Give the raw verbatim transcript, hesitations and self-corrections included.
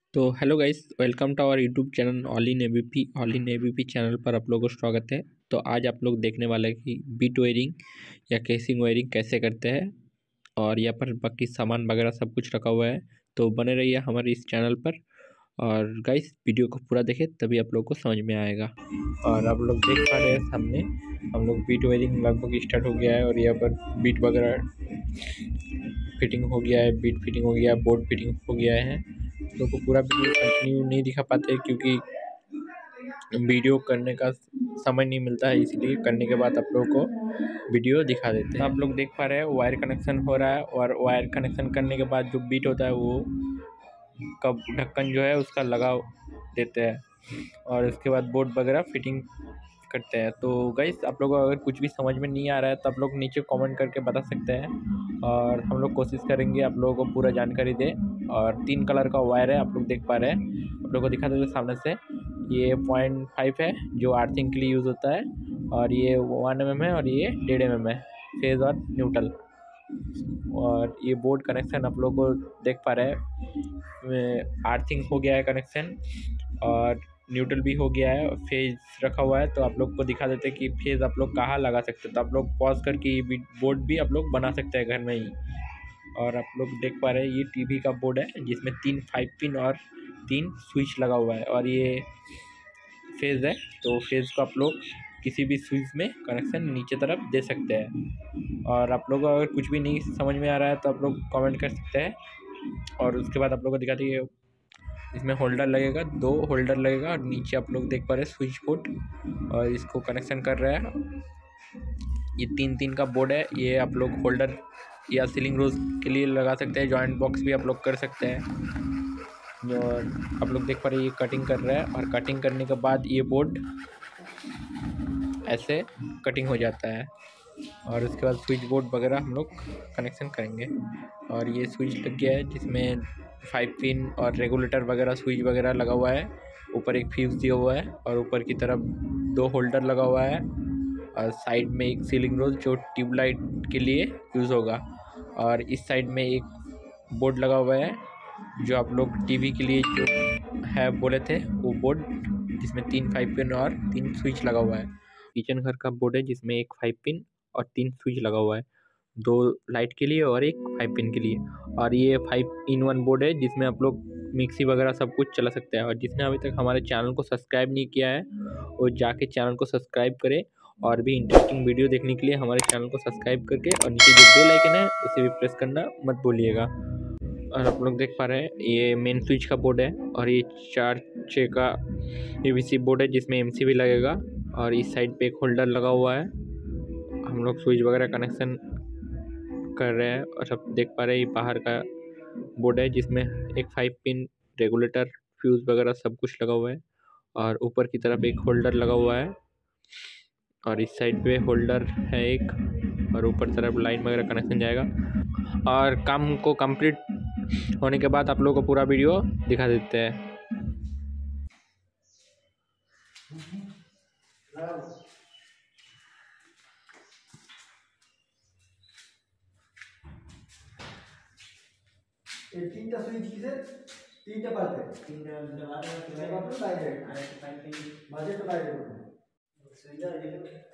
तो hello guys, welcome to our YouTube channel all in ABP. All in ABP channel पर आप लोगों को स्वागत है। तो आज आप लोग देखने वाले हैं कि बीट वायरिंग या केसिंग वायरिंग कैसे करते हैं, और यहाँ पर बाकी सामान वगैरह सब कुछ रखा हुआ है। तो बने रहिए हमारे इस चैनल पर, और गाइस वीडियो को पूरा देखें तभी आप लोग को समझ में आएगा। और आप लोग देख पा रहे हैं सामने हम लोग बीट वायरिंग लगभग स्टार्ट हो गया है, और यहाँ पर बीट वगैरह फिटिंग हो गया है, बीट फिटिंग हो गया है, बोर्ड फिटिंग हो गया है। लोग को पूरा वीडियो कंटिन्यू नहीं दिखा पाते क्योंकि वीडियो करने का समय नहीं मिलता है, इसलिए करने के बाद आप लोगों को वीडियो दिखा देते हैं। आप लोग देख पा रहे हैं वायर कनेक्शन हो रहा है, और वायर कनेक्शन करने के बाद जो बीट होता है वो कब ढक्कन जो है उसका लगा देते हैं, और उसके बाद बोर्ड वगैरह फिटिंग करते हैं। तो गाइस आप लोगों को अगर कुछ भी समझ में नहीं आ रहा है तो आप लोग नीचे कमेंट करके बता सकते हैं, और हम लोग कोशिश करेंगे आप लोगों को पूरा जानकारी दें। और तीन कलर का वायर है, आप लोग देख पा रहे हैं, आप लोगों को दिखा देते सामने से। ये पॉइंट फाइव है जो आर्थिंग के लिए यूज़ होता है, और ये वन एम एम है, और ये डेढ़ एम एम है, फेज और न्यूट्रल। और ये बोर्ड कनेक्शन आप लोग को देख पा रहे हैं, आर्थिंग हो गया है कनेक्शन, और न्यूट्रल भी हो गया है, फेज रखा हुआ है। तो आप लोग को दिखा देते हैं कि फेज आप लोग कहाँ लगा सकते हैं। तो आप लोग पॉज करके ये बोर्ड भी आप लोग बना सकते हैं घर में ही। और आप लोग देख पा रहे हैं ये टीवी का बोर्ड है जिसमें तीन फाइव पिन और तीन स्विच लगा हुआ है, और ये फेज है। तो फेज को आप लोग किसी भी स्विच में कनेक्शन नीचे तरफ दे सकते हैं। और आप लोग अगर कुछ भी नहीं समझ में आ रहा है तो आप लोग कमेंट कर सकते हैं, और उसके बाद आप लोग को दिखाते हैं इसमें होल्डर लगेगा, दो होल्डर लगेगा, और नीचे आप लोग देख पा रहे हैं स्विच बोर्ड, और इसको कनेक्शन कर रहे हैं। ये तीन तीन का बोर्ड है, ये आप लोग होल्डर या सीलिंग रोज के लिए लगा सकते हैं, जॉइंट बॉक्स भी आप लोग कर सकते हैं। और आप लोग देख पा रहे हैं ये कटिंग कर रहा है, और कटिंग करने के बाद ये बोर्ड ऐसे कटिंग हो जाता है, और उसके बाद स्विच बोर्ड वगैरह हम लोग कनेक्शन करेंगे। और ये स्विच लग गया है जिसमें फाइव पिन और रेगुलेटर वगैरह स्विच वगैरह लगा हुआ है। ऊपर एक फ्यूज दिया हुआ है, और ऊपर की तरफ दो होल्डर लगा हुआ है, और साइड में एक सीलिंग रोज जो ट्यूबलाइट के लिए यूज़ होगा। और इस साइड में एक बोर्ड लगा हुआ है जो आप लोग टीवी के लिए जो है बोले थे, वो बोर्ड जिसमें तीन फाइव पिन और तीन स्विच लगा हुआ है। किचन घर का बोर्ड है जिसमें एक फाइव पिन और तीन स्विच लगा हुआ है, दो लाइट के लिए और एक फाइव पिन के लिए। और ये फाइव इन वन बोर्ड है जिसमें आप लोग मिक्सी वगैरह सब कुछ चला सकते हैं। और जिसने अभी तक हमारे चैनल को सब्सक्राइब नहीं किया है वो जाके चैनल को सब्सक्राइब करें, और भी इंटरेस्टिंग वीडियो देखने के लिए हमारे चैनल को सब्सक्राइब करके और नीचे जो बेल आइकन है उसे भी प्रेस करना मत भूलिएगा। और आप लोग देख पा रहे हैं ये मेन स्विच का बोर्ड है, और ये चार छः का पीवीसी बोर्ड है जिसमें एमसी भी लगेगा, और इस साइड पे एक होल्डर लगा हुआ है। हम लोग स्विच वगैरह कनेक्शन कर रहे हैं, और सब देख पा रहे हैं ये बाहर का बोर्ड है जिसमें एक फाइव पिन रेगुलेटर फ्यूज वगैरह सब कुछ लगा हुआ है, और ऊपर की तरफ एक होल्डर लगा हुआ है, और इस साइड पे होल्डर है एक, और ऊपर तरफ लाइन वगैरह कनेक्शन जाएगा। और काम को कंप्लीट होने के बाद आप लोगों को पूरा वीडियो दिखा देते हैं। এই তিনটা সুইচ কিসের তিনটা পাল্টে তিনটা পাল্টে বাইরে মাঝে তো বাইরে সুইচটা